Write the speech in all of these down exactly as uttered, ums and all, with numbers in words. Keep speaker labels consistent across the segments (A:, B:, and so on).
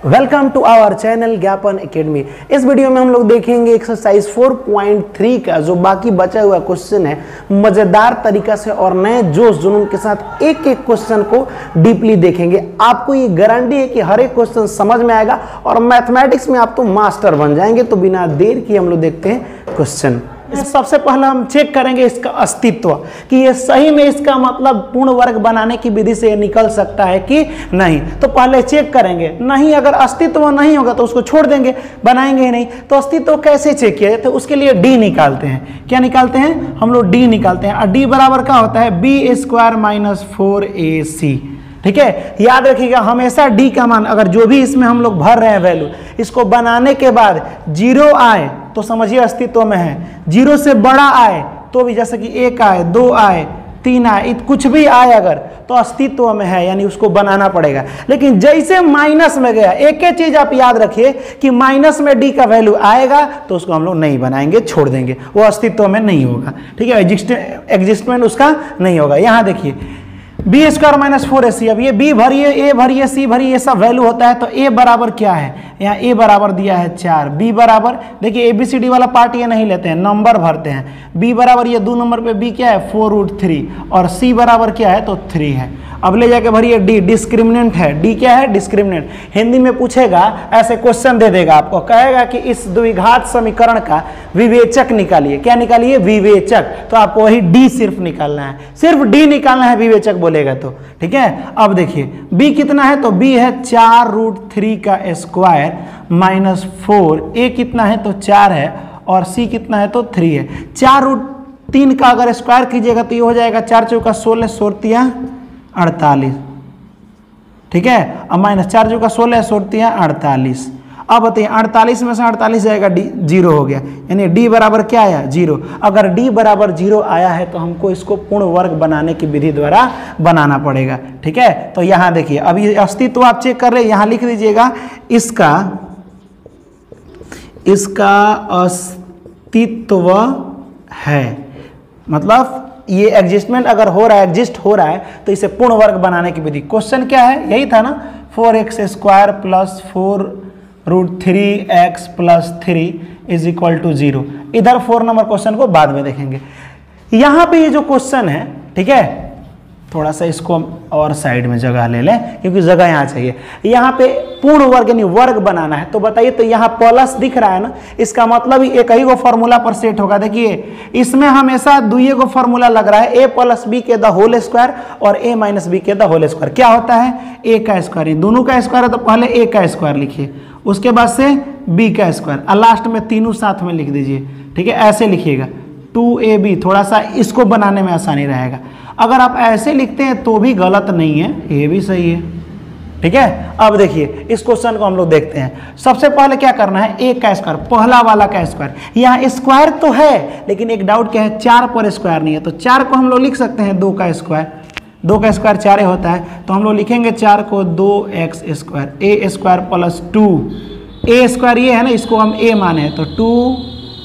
A: Welcome to our channel Gyapan academy. इस video में हम लोग देखेंगे एक्सरसाइज चार पॉइंट तीन का जो बाकी बचा हुआ क्वेश्चन है, मजेदार तरीका से और नए जोश जुनून के साथ एक एक क्वेश्चन को डीपली देखेंगे। आपको ये गारंटी है कि हर एक क्वेश्चन समझ में आएगा और मैथमेटिक्स में आप तो मास्टर बन जाएंगे। तो बिना देर की हम लोग देखते हैं क्वेश्चन। सबसे पहले हम चेक करेंगे इसका अस्तित्व कि ये सही में इसका मतलब पूर्ण वर्ग बनाने की विधि से ये निकल सकता है कि नहीं। तो पहले चेक करेंगे, नहीं अगर अस्तित्व नहीं होगा तो उसको छोड़ देंगे, बनाएंगे ही नहीं। तो अस्तित्व कैसे चेक किया? तो उसके लिए डी निकालते हैं। क्या निकालते हैं? हम लोग डी निकालते हैं। और डी बराबर क्या होता है? B square minus four A C. ठीक है, याद रखिएगा हमेशा डी का मान अगर जो भी इसमें हम लोग भर रहे हैं वैल्यू, इसको बनाने के बाद जीरो आए तो समझिए अस्तित्व में है। जीरो से बड़ा आए तो भी, जैसे कि एक आए, दो आए, तीन आए, कुछ भी आए अगर तो अस्तित्व में है, यानी उसको बनाना पड़ेगा। लेकिन जैसे माइनस में गया, एक एक चीज आप याद रखिए कि माइनस में डी का वैल्यू आएगा तो उसको हम लोग नहीं बनाएंगे, छोड़ देंगे, वो अस्तित्व में नहीं होगा। ठीक है, एग्जिस्टमेंट उसका नहीं होगा। यहां देखिए B square minus four A C. अब ये बी भरिए, ए भरिए, सी भरिए, ये सब वैल्यू होता है। तो ए बराबर क्या है? यहाँ ए बराबर दिया है चार, बी बराबर देखिए ए बी सी डी वाला पार्ट ये नहीं लेते हैं, नंबर भरते हैं। बी बराबर ये दो नंबर पे बी क्या है? Four root three. और सी बराबर क्या है? तो थ्री है। अब ले जाके भरिए डी, डिस्क्रिमिनेंट है। डी क्या है? डिस्क्रिमिनेंट। हिंदी में पूछेगा, ऐसे क्वेश्चन दे देगा आपको, कहेगा कि इस द्विघात समीकरण का विवेचक निकालिए। क्या निकालिए? विवेचक। तो आपको वही डी सिर्फ निकालना है, सिर्फ डी निकालना है विवेचक बोलेगा तो। ठीक है, अब देखिए बी कितना है? तो बी है चार रूट थ्री का स्क्वायर माइनस फोर। ए कितना है? तो चार है। और सी कितना है? तो थ्री है। चार रूट तीन का अगर स्क्वायर कीजिएगा तो ये हो जाएगा चार चौका सोलह, सोलतियाँ अड़तालीस। ठीक है, अब माइनस चार जो का सोलह, सोलतियाँ अड़तालीस। अब बताइए अड़तालीस में से अड़तालीस जाएगा, डी जीरो हो गया, यानी डी बराबर क्या आया? जीरो। अगर डी बराबर जीरो आया है तो हमको इसको पूर्ण वर्ग बनाने की विधि द्वारा बनाना पड़ेगा। ठीक है, तो यहाँ देखिए अब ये अस्तित्व आप चेक कर रहे हैं, यहाँ लिख दीजिएगा इसका इसका अस्तित्व है, मतलब ये एग्जिस्टमेंट अगर हो रहा है, एग्जिस्ट हो रहा है तो इसे पूर्ण वर्ग बनाने की विधि। क्वेश्चन क्या है? यही था ना, four x square plus four root three x plus three is equal to zero. इधर फोर नंबर क्वेश्चन को बाद में देखेंगे। यहाँ पे ये जो क्वेश्चन है, ठीक है, थोड़ा सा इसको और साइड में जगह ले लें क्योंकि जगह यहाँ चाहिए। यहाँ पे पूर्ण वर्ग यानी वर्ग बनाना है। तो बताइए, तो यहाँ प्लस दिख रहा है ना, इसका मतलब ही एक ही को फॉर्मूला पर सेट होगा। देखिए इसमें हमेशा दुइये को फॉर्मूला लग रहा है, ए प्लस बी के द होल स्क्वायर और ए माइनस बी के द होल स्क्वायर। क्या होता है? ए का स्क्वायर। दोनों का स्क्वायर है तो पहले ए का स्क्वायर लिखिए, उसके बाद से बी का स्क्वायर और लास्ट में तीनों साथ में लिख दीजिए। ठीक है, ऐसे लिखिएगा टू ए बी, थोड़ा सा इसको बनाने में आसानी रहेगा। अगर आप ऐसे लिखते हैं तो भी गलत नहीं है, ये भी सही है। ठीक है, अब देखिए इस क्वेश्चन को हम लोग देखते हैं। सबसे पहले क्या करना है? ए का स्क्वायर, पहला वाला का स्क्वायर। यहाँ स्क्वायर तो है लेकिन एक डाउट क्या है? चार पर स्क्वायर नहीं है, तो चार को हम लोग लिख सकते हैं दो का स्क्वायर। दो का स्क्वायर चार होता है, तो हम लोग लिखेंगे चार को दो x square, A square plus two. A square ये है ना, इसको हम ए माने तो टू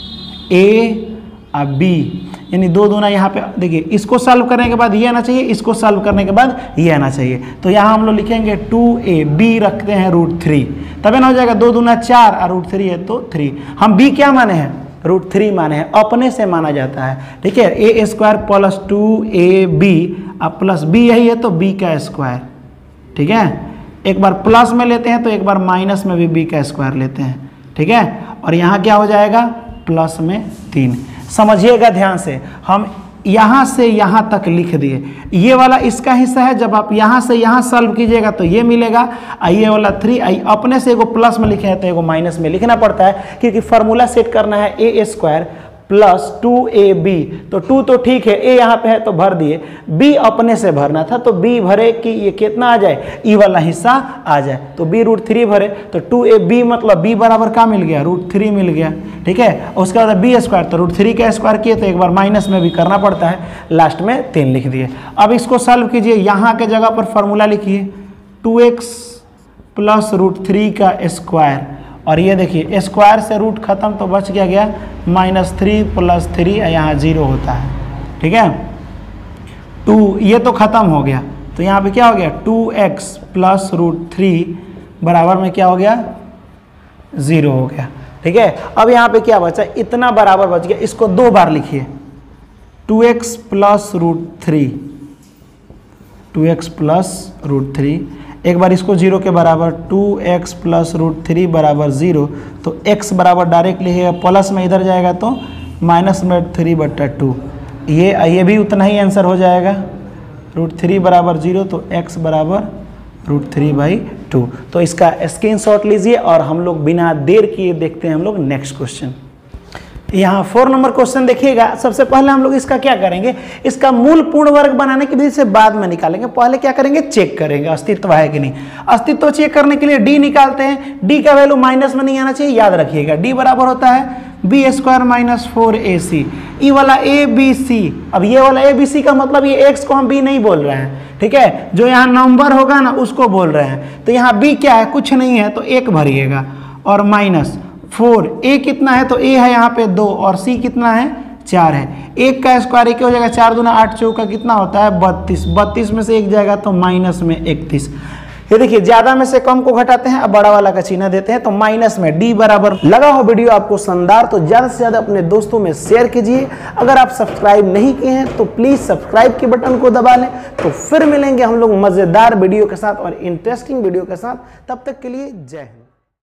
A: ए अब बी, यानी दो दूना यहाँ पे देखिए, इसको सॉल्व करने के बाद ये आना चाहिए, इसको सॉल्व करने के बाद ये आना चाहिए। तो यहाँ हम लोग लिखेंगे टू ए, बी रखते हैं रूट थ्री, तब ना हो जाएगा दो दूना चार और रूट थ्री है तो थ्री। हम बी क्या माने हैं? रूट थ्री माने हैं, अपने से माना जाता है। ठीक है, A square plus two A B, अब प्लस बी यही है तो बी का स्क्वायर। ठीक है, एक बार प्लस में लेते हैं तो एक बार माइनस में भी बी का स्क्वायर लेते हैं। ठीक है, और यहाँ क्या हो जाएगा? प्लस में तीन। समझिएगा ध्यान से, हम यहाँ से यहाँ तक लिख दिए। ये वाला इसका हिस्सा है, जब आप यहाँ से यहाँ सॉल्व कीजिएगा तो ये मिलेगा। ये वाला थ्री आई अपने से एगो प्लस में लिखे हैं तो एगो माइनस में लिखना पड़ता है क्योंकि फार्मूला सेट करना है A square plus two A B. तो टू तो ठीक है, ए यहाँ पे है तो भर दिए, बी अपने से भरना था तो बी भरे कि ये कितना आ जाए? ई वाला हिस्सा आ जाए, तो बी रूट थ्री भरे तो टू ए बी, मतलब बी बराबर का मिल गया? रूट थ्री मिल गया। ठीक है, उसके बाद बी स्क्वायर, तो रूट थ्री का स्क्वायर किए तो एक बार माइनस में भी करना पड़ता है, लास्ट में तीन लिख दिए। अब इसको सॉल्व कीजिए, यहाँ के जगह पर फॉर्मूला लिखिए two x plus root three का स्क्वायर, और ये देखिए स्क्वायर से रूट खत्म तो बच गया गया माइनस थ्री प्लस थ्री, यहाँ जीरो होता है। ठीक है, टू ये तो खत्म हो गया, तो यहाँ पे क्या हो गया? Two x plus root three बराबर में क्या हो गया, ज़ीरो हो गया। ठीक है, अब यहाँ पे क्या बचा, इतना बराबर बच गया, इसको दो बार लिखिए, two x plus root three, two x plus root three, एक बार इसको जीरो के बराबर, two x plus root three बराबर ज़ीरो, तो x बराबर डायरेक्ट लिखिएगा, प्लस में इधर जाएगा तो माइनस में थ्री बट्टा टू, ये ये भी उतना ही आंसर हो जाएगा, रूट थ्री बराबर जीरो, तो x बराबर रूट थ्री बाई टू। तो इसका स्क्रीनशॉट लीजिए और हम लोग बिना देर किए देखते हैं हम लोग नेक्स्ट क्वेश्चन। यहाँ फोर नंबर क्वेश्चन देखिएगा। सबसे पहले हम लोग इसका क्या करेंगे, इसका मूल पूर्ण वर्ग बनाने की विधि से बाद में निकालेंगे, पहले क्या करेंगे, चेक करेंगे अस्तित्व है कि नहीं। अस्तित्व चेक करने के लिए डी निकालते हैं, डी का वैल्यू माइनस में नहीं आना चाहिए, याद रखिएगा, डी बराबर होता है B square minus four A C, ई वाला ए बी सी। अब ये वाला ए बी सी का मतलब ये एक्स को हम बी नहीं बोल रहे हैं, ठीक है, जो यहाँ नंबर होगा ना उसको बोल रहे हैं। तो यहाँ बी क्या है, कुछ नहीं है, तो एक भरिएगा, और माइनस फोर, ए कितना है, तो ए है यहाँ पे दो, और सी कितना है, चार है। एक का स्क्वायर एक हो जाएगा, चार दूना आठ, चौका कितना होता है, बत्तीस, बत्तीस में से एक जाएगा तो माइनस में इकतीस। ये देखिए ज्यादा में से कम को घटाते हैं, अब बड़ा वाला का चिन्ह देते हैं, तो माइनस में डी बराबर। लगा हो वीडियो आपको शानदार तो ज्यादा से ज्यादा अपने दोस्तों में शेयर कीजिए। अगर आप सब्सक्राइब नहीं किए हैं तो प्लीज सब्सक्राइब के बटन को दबा लें। तो फिर मिलेंगे हम लोग मजेदार वीडियो के साथ और इंटरेस्टिंग वीडियो के साथ, तब तक के लिए जय हिंद।